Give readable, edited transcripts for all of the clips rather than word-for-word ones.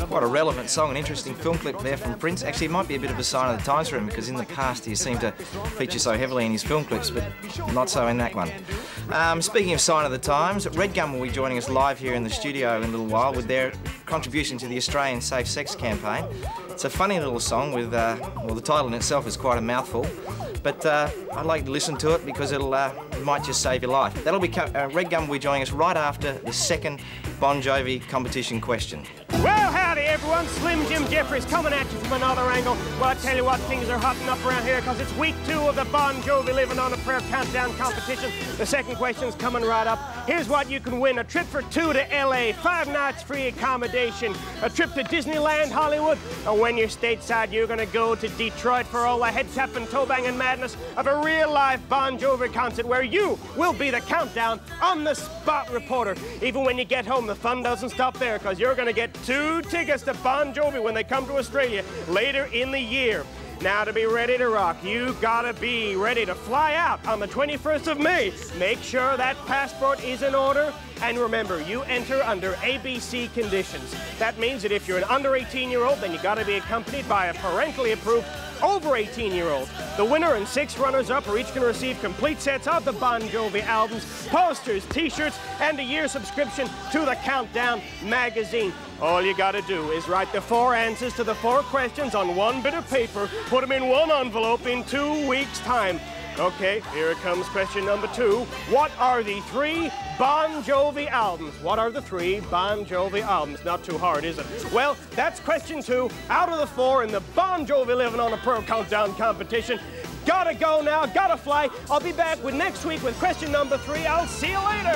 Quite a relevant song, an interesting film clip there from Prince. Actually, it might be a bit of a sign of the times for him, because in the past he seemed to feature so heavily in his film clips, but not so in that one. Speaking of sign of the times, Redgum will be joining us live here in the studio in a little while with their contribution to the Australian Safe Sex campaign. It's a funny little song with, well, the title in itself is quite a mouthful, but I'd like to listen to it because it might just save your life. That'll be Redgum will be joining us right after the second Bon Jovi competition question. Well, howdy everyone, Slim Jim Jeffries coming at you from another angle. Well, I tell you what, things are hotting up around here because it's week 2 of the Bon Jovi Living on a Prayer countdown competition. The second question's coming right up. Here's what you can win: a trip for 2 to LA, 5 nights free accommodation, a trip to Disneyland, Hollywood, and when you're stateside, you're gonna go to Detroit for all the head-tapping, toe-banging madness of a real-life Bon Jovi concert where you will be the countdown on-the-spot reporter. Even when you get home, the fun doesn't stop there because you're gonna get 2 tickets to Bon Jovi when they come to Australia later in the year. Now, to be ready to rock, you gotta be ready to fly out on the 21st of May. Make sure that passport is in order. And remember, you enter under ABC conditions. That means that if you're an under 18-year-old, then you gotta be accompanied by a parentally approved over 18-year-old. The winner and 6 runners-up are each gonna receive complete sets of the Bon Jovi albums, posters, t-shirts, and a year subscription to the Countdown magazine. All you gotta do is write the 4 answers to the 4 questions on 1 bit of paper, put them in 1 envelope in 2 weeks' time. Okay, here comes question number 2. What are the 3 Bon Jovi albums? What are the 3 Bon Jovi albums? Not too hard, is it? Well, that's question 2 out of the 4 in the Bon Jovi Living on a Prayer countdown competition. Gotta go now, gotta fly. I'll be back with next week with question number 3. I'll see you later.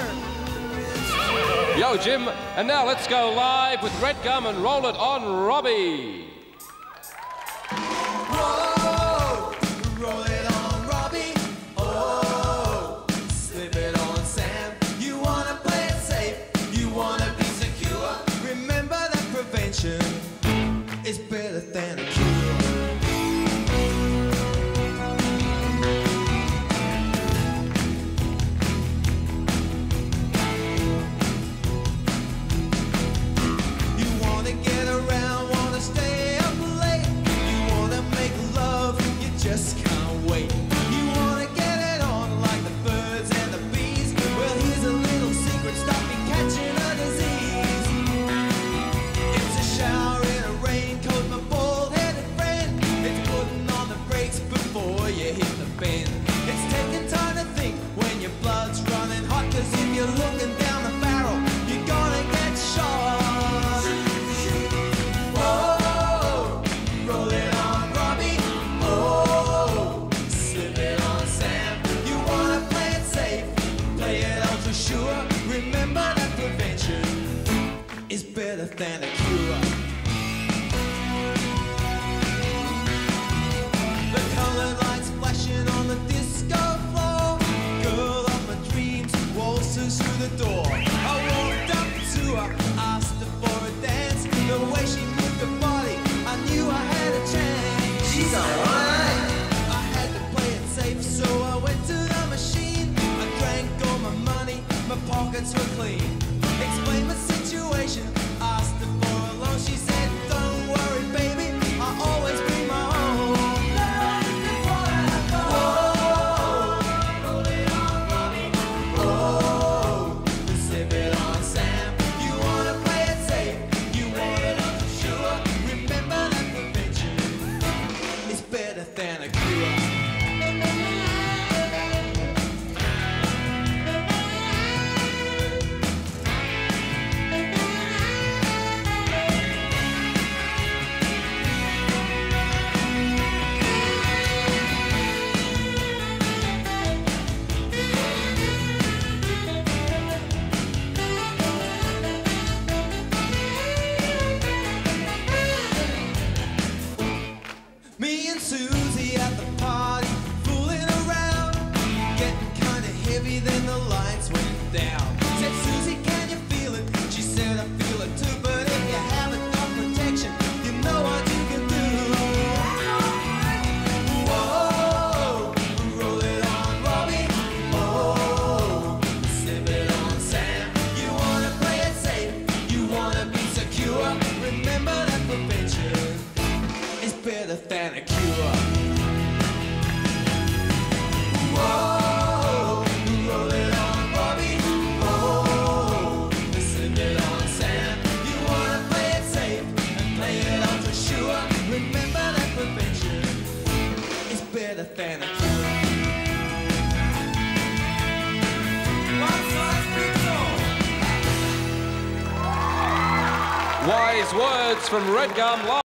Yo, Jim, and now let's go live with Redgum and roll it on Robbie. Whoa, roll it on Robbie. Oh, slip it on Sam. You wanna play it safe, you wanna be secure. Remember that prevention is better than a cure. Just can't wait. You wanna get it on like the birds and the bees? Well, here's a little secret: stop you catching a disease. It's a shower in a raincoat, my bald-headed friend. It's putting on the brakes before you hit the bend. It's taking time to think when your blood's running hot, 'cause if you're looking down the barrel, you're gonna get shot. Whoa, roll it on Robbie. Oh, slip it on Sam. You wanna play it safe, play it ultra sure. Remember that prevention is better than a cure. The colored lights flashing on the disco floor. Girl of my dreams waltzes through the door. I walked up to her, asked her for a dance. The way she moved her body, I knew I had a chance. She's alright. I had to play it safe, so I went to the machine. I drank all my money, my pockets were clean. Explained my situation, asked her for a loan. She said, don't worry, baby, I'll always be my own. Whoa, roll it on Robbie. Oh, slip it on Sam. You wanna play it safe, you want it ultra sure. Remember that prevention is better than a cure. better than a cure. Whoa, roll it on, Robbie. Whoa, listen it on, Sam. You wanna play it safe and play it ultra sure. Remember that prevention is better than a cure. Wise words from Redgum.